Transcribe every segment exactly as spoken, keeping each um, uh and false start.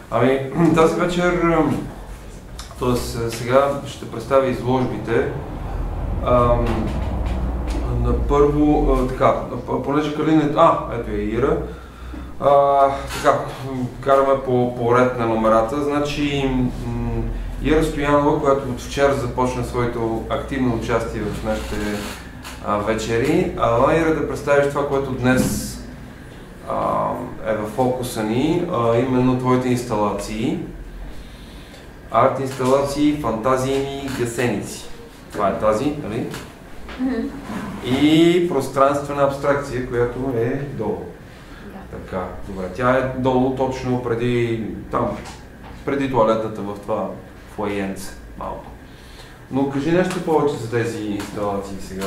Ами, тази вечер, т.е. сега ще представя изложбите. Ам, на първо, а, така, понеже Калин е... А, ето е Ира. А, така, караме по, по ред на номерата. Значи, Ира Стоянова, която от вчера започна своето активно участие в нашите а, вечери. А, Ира, да представиш това, което днес а, е в фокуса ни, а, именно твоите инсталации. Арт инсталации, фантазийни гасеници. Това е тази, нали? Mm-hmm. И пространствена абстракция, която е долу. Да. Така, добре. Тя е долу точно преди, там, преди туалетната в това фоайенце малко. Но кажи нещо повече за тези инсталации сега.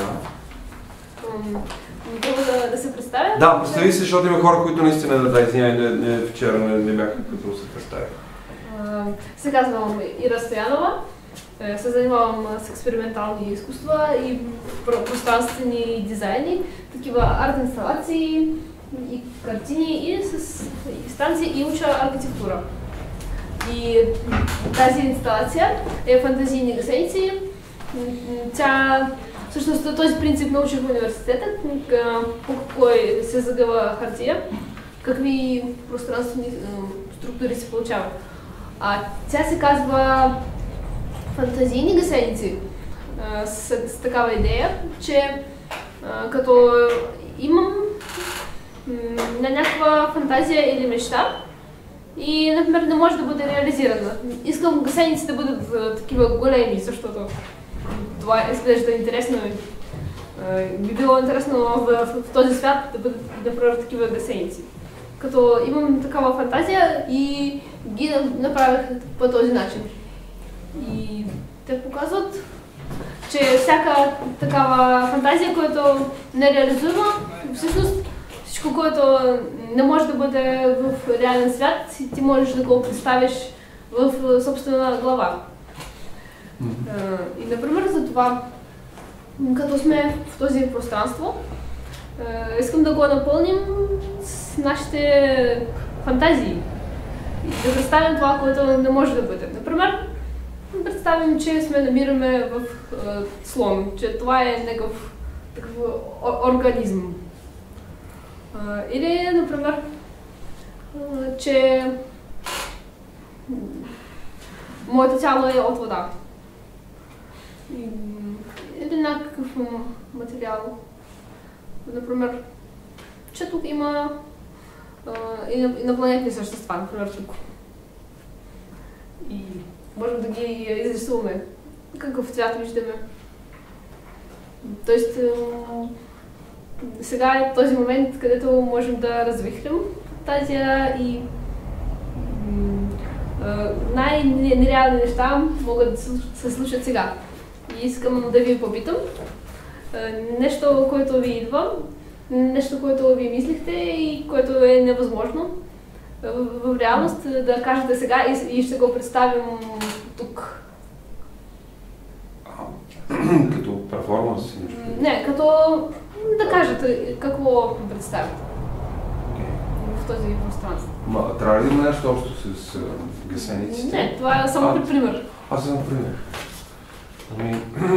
Трябва да, да се представя? Да, представи се, защото има хора, които наистина, да, извиняй, не, не, вчера не, не бяха като се представят. Се казвам Ира Стоянова. Се занимавам с експериментални изкуства и пространствени дизайни, такива арт инсталации и картини и с станции и уча архитектура. И тази инсталация е фантазийни гасеници. Тя, всъщност този принцип научих в университета, по кой се загъва хартия, какви пространствени структури се получават. А тя се казва фантазийни гасеници с, с такава идея, че а, като имам на някаква фантазия или мечта и, например, не може да бъде реализирана. Искам гасеници да бъдат а, такива големи, защото това изглежда интересно. А, би било интересно в, в, в този свят да бъдат, например, такива гасеници. Като имам такава фантазия и ги направих по този начин. И те показват, че всяка такава фантазия, която не е реализуема, всъщност всичко, което не може да бъде в реален свят, ти можеш да го представиш в собствена глава. Mm-hmm. И, например, за това, като сме в този пространство, искам да го напълним с нашите фантазии и да представим това, което не може да бъде. Например, представим, че сме намираме в е, слон, че това е някакъв такъв организъм. Е, или, например, е, че моето тяло е от вода. Или някакъв материал. Например, че тук има е, инопланетни същества, например тук. И можем да ги изрисуваме. Какъв цвят виждаме. Тоест, сега е този момент, където можем да развихрим фантазия и най-нереални неща могат да се случат сега. И искам да ви попитам нещо, което ви идва, нещо, което ви мислихте и което е невъзможно. В реалност да кажете сега и ще го представим тук. Като перформанс? Не, като да кажете какво представите в този пространство. Ма, трябва ли да има нещо общо с гасениците? Не, това е само а, пример. Аз само пример. Ами...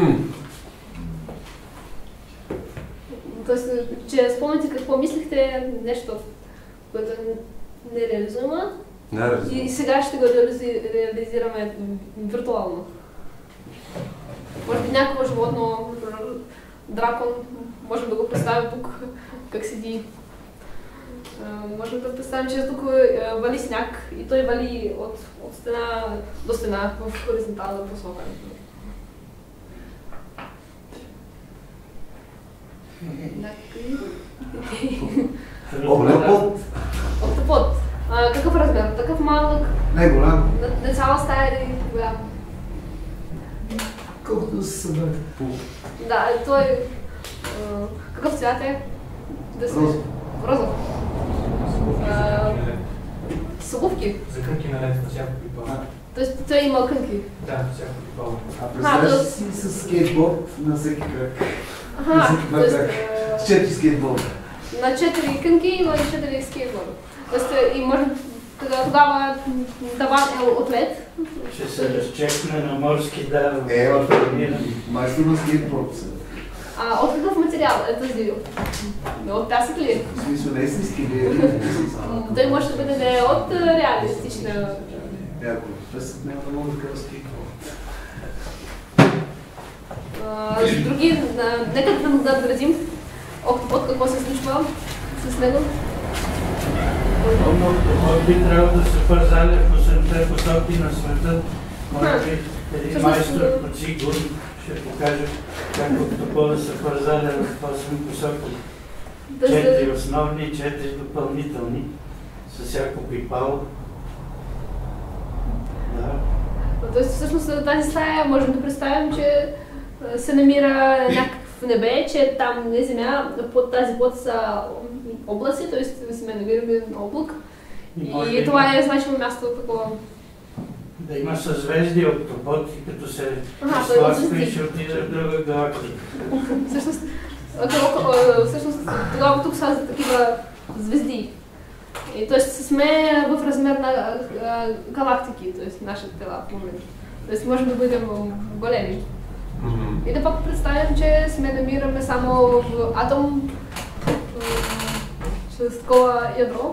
Тоест, че спомните какво мислихте, нещо, което не е реализуемо. Не и сега ще го реализираме виртуално. Може би някакво животно, дракон, можем да го представим тук, как седи. Можем да представим, че тук вали сняг и той вали от, от стена до стена в хоризонтална посока. Октопод. Октопод. Какъв размер? Такъв малък? Не, голям. На цяла стая или голям? Колкото се събрате. Да, той... Какъв цвят е? Розов. Розов. С обувки? За кънки на лето, на всякакви пала. Тоест той има кънки? Да, всякакви пала. А представяш си с скейтборд на всеки крак? Аха, т.е. С четири скейтборда. На четири кънки има четири скейтборда. Тоест и може Тога- Тогава таван е от лед. Ще се разчекне на морски дар. Е, в планина. Майстор на скейтборд са. А от какъв материал е тази? От пясък ли? В смисъл, не си скили. М, Той може да бъде да е от а, реалистична. Яко. Песът няма да мога да кажа скейтборд. А, с други, а, нека да надградим Октопод, какво се случва с него. Той би трябвало да се пързаля в осемте посоки на света. Може би един Всъщност, майстор по Цигун ще покаже как октопода се пързаля в осем посоки. Да Четири се... основни, четири допълнителни, с всяко пипало. Да. Тоест, всъщност на тази стая можем да представим, че а, се намира някакъв небе, че там не е земя, под тази плод са облаци, т.е. сме намираме на облак. И, може И да това има- е значимо място такова. Да има съзвездие октопод и като се Ага, той е изтласка и звезди. ще отиде в друга галактика. Всъщност, ако- а, всъщност тогава тук са такива звезди. И т.е. сме в размер на а, галактики, т.е. нашите тела в момента. Т.е. можем да бъдем големи. Мгм. И да пък представим, че сме намираме само в атом а, с такова ядро.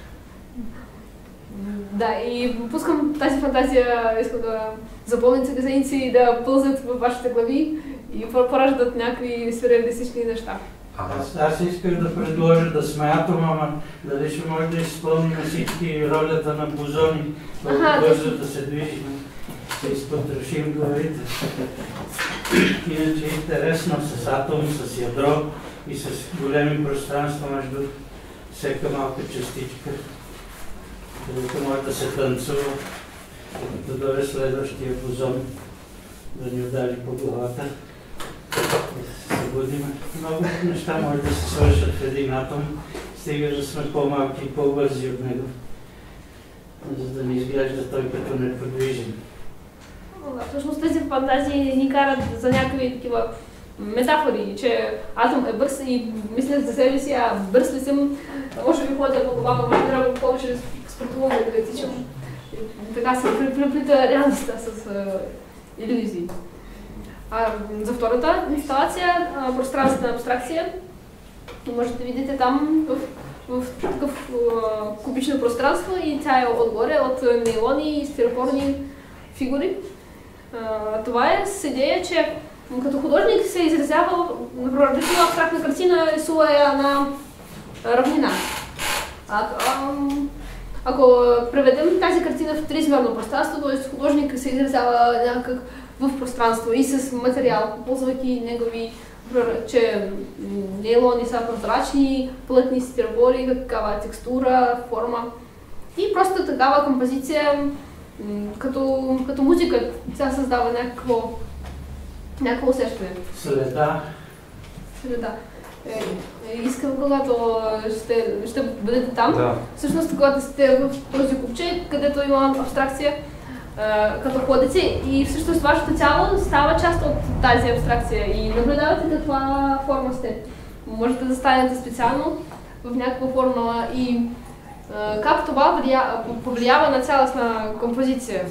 Да, и пускам тази фантазия, искам да запълните дизайници и да пълзат във вашите глави и пораждат някакви сюрреалистични неща. Аз, аз исках да предложа да сме атома, ама дали ще може да изпълним всички ролята на бозони, колко Аха, бързо да се движим, да изпотрошим главите. Иначе е интересно с атом, с ядро и с големи пространства между всяка малка частичка, където може да се танцува, да дойде следващия бозон, да ни удари по главата. Да се събудим. Много неща може да се свършат в един атом, стига да сме по-малки и по-бързи от него, за да ни изглежда той като неподвижен. Да, всъщност тези фантазии ни карат за някакви такива метафори, че атом е бърз и мисля за себе си, а бърз ли съм, може би ходя по глава, може би трябва повече спортувам да летичам. И така се преплита реалността с а, иллюзии. А, за втората инсталация, а, пространствена абстракция, можете да видите там в, в такъв а, кубично пространство и тя е отгоре от нейлони и стиропорни фигури. А, това е с идея, че като художник се изразява, например, рисува абстрактна картина, рисува я на равнина. А, а, ако преведем тази картина в тризмерно пространство, т.е. художник се изразява някак в пространство и с материал, ползвайки негови, например, че нейлони са прозрачни, плътни стиропори, такава текстура, форма. И просто такава композиция, като, като музика, тя създава някакво, някакво усещане. Следа. Следа. Е, е, искам, когато ще, ще бъдете там, Да. всъщност когато сте в този купче, където има абстракция, а, като ходите и всъщност вашето тяло става част от тази абстракция и наблюдавате каква форма сте. Можете да станете специално в някаква форма и а, как това влия, повлиява на цялостна композиция.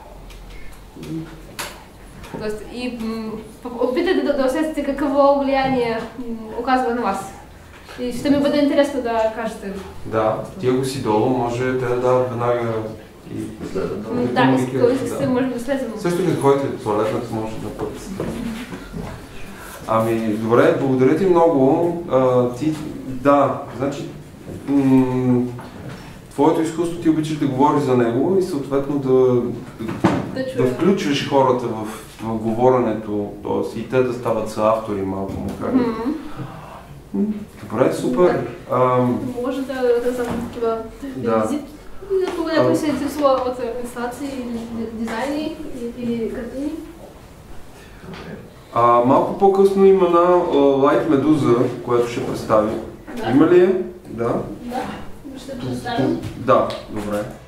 Тоест, и м, опитайте да, да усетите какво влияние м, оказва на вас. И ще ми бъде интересно да кажете. Да, тия го си долу, може те да дават веднага и М, Да, искате, искате, може да слезем. Също като ходите до туалетната, може да път. Ами, добре, благодаря ти много. А, ти, да, значи, м- твоето изкуство ти обичаш да говориш за него и съответно да, Да да чуя. включваш хората в, в говоренето, т.е. и те да стават съавтори малко му кажа. М, М, Добре, супер. Ам, Може да, да съм такива Да. визит. И ако някой се интересува от инсталации, или дизайни или картини. а, малко по-късно има една Light Medusa, която ще представи. Да. Има ли я? Да. Да, ще представим. Да, добре.